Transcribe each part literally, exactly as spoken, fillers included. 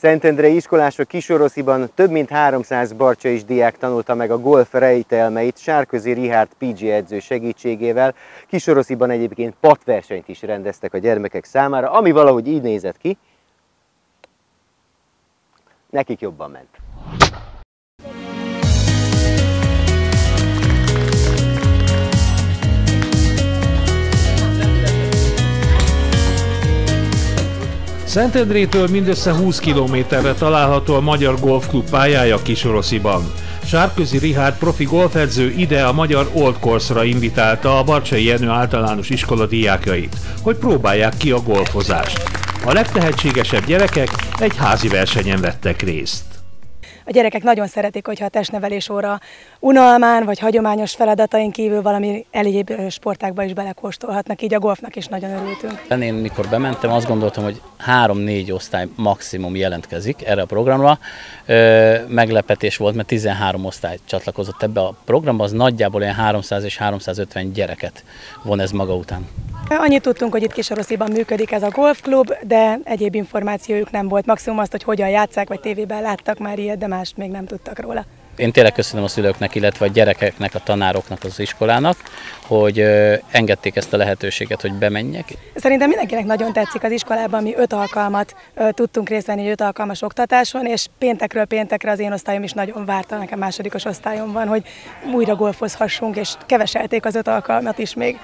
Szentendrei iskolások Kisorosziban több mint háromszáz barcsais diák tanulta meg a golf rejtelmeit Sárközi Richárd pé gé edző segítségével. Kisorosziban egyébként pattversenyt is rendeztek a gyermekek számára, ami valahogy így nézett ki. Nekik jobban ment. Szentendrétől mindössze húsz kilométerre található a Magyar Golfklub pályája Kisorosziban. Sárközi Richárd profi golfedző ide a magyar Old Course-ra invitálta a Barcsay Jenő általános iskola diákjait, hogy próbálják ki a golfozást. A legtehetségesebb gyerekek egy házi versenyen vettek részt. A gyerekek nagyon szeretik, hogyha a testnevelés óra unalmán vagy hagyományos feladatain kívül valami egyéb sportákba is belekóstolhatnak, így a golfnak is nagyon örültünk. Én mikor bementem, azt gondoltam, hogy három-négy osztály maximum jelentkezik erre a programra. Meglepetés volt, mert tizenhárom osztály csatlakozott ebbe a programba, az nagyjából olyan háromszáz és háromszázötven gyereket von ez maga után. Annyit tudtunk, hogy itt Kisorosziban működik ez a golfklub, de egyéb információjuk nem volt. Maximum azt, hogy hogyan játsszák, vagy tévében láttak már ilyet, de mást még nem tudtak róla. Én tényleg köszönöm a szülőknek, illetve a gyerekeknek, a tanároknak, az iskolának, hogy engedték ezt a lehetőséget, hogy bemenjek. Szerintem mindenkinek nagyon tetszik az iskolában, mi öt alkalmat tudtunk részt venni, öt alkalmas oktatáson, és péntekről péntekre az én osztályom is nagyon várta, nekem másodikos osztályom van, hogy újra golfozhassunk, és keveselték az öt alkalmat is még.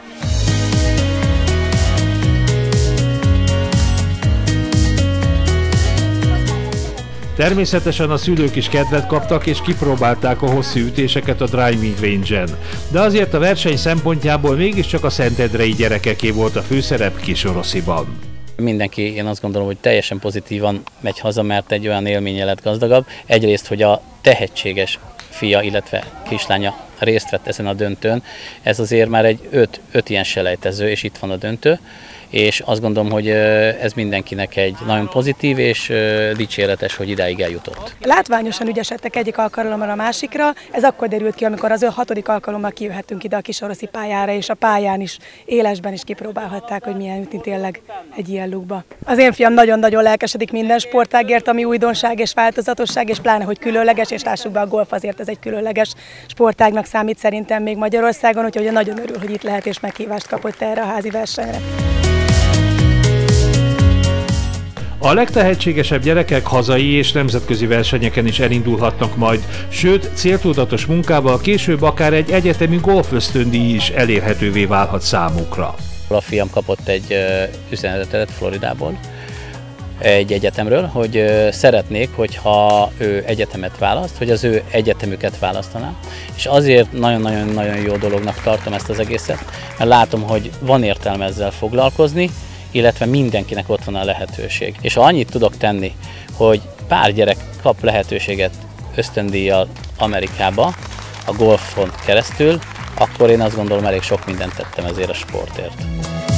Természetesen a szülők is kedvet kaptak és kipróbálták a hosszú ütéseket a driving range-en. De azért a verseny szempontjából mégiscsak a szentendrei gyerekeké volt a főszerep Kisorosziban. Mindenki, én azt gondolom, hogy teljesen pozitívan megy haza, mert egy olyan élménye lett gazdagabb. Egyrészt, hogy a tehetséges fia, illetve kislánya részt vett ezen a döntőn. Ez azért már egy öt, öt ilyen selejtező, és itt van a döntő. És azt gondolom, hogy ez mindenkinek egy nagyon pozitív és dicséretes, hogy idáig eljutott. Látványosan ügyesedtek egyik alkalommal a másikra, ez akkor derült ki, amikor az ő hatodik alkalommal kijöhettünk ide a Kisoroszi pályára, és a pályán is, élesben is kipróbálhatták, hogy milyen ütni tényleg egy ilyen lukba. Az én fiam nagyon-nagyon lelkesedik minden sportágért, ami újdonság és változatosság, és pláne, hogy különleges, és lássuk be, a golf azért ez egy különleges sportágnak számít szerintem még Magyarországon, úgyhogy nagyon örül, hogy itt lehet és meghívást kapott erre a házi versenyre. A legtehetségesebb gyerekek hazai és nemzetközi versenyeken is elindulhatnak majd, sőt, céltudatos munkával később akár egy egyetemi golfösztöndíj is elérhetővé válhat számukra. A fiam kapott egy üzenetet Floridából, egy egyetemről, hogy szeretnék, hogyha ő egyetemet választ, hogy az ő egyetemüket választaná. És azért nagyon-nagyon-nagyon jó dolognak tartom ezt az egészet, mert látom, hogy van értelme ezzel foglalkozni, illetve mindenkinek ott van a lehetőség. És ha annyit tudok tenni, hogy pár gyerek kap lehetőséget ösztöndíjjal Amerikába, a golfon keresztül, akkor én azt gondolom, elég sok mindent tettem ezért a sportért.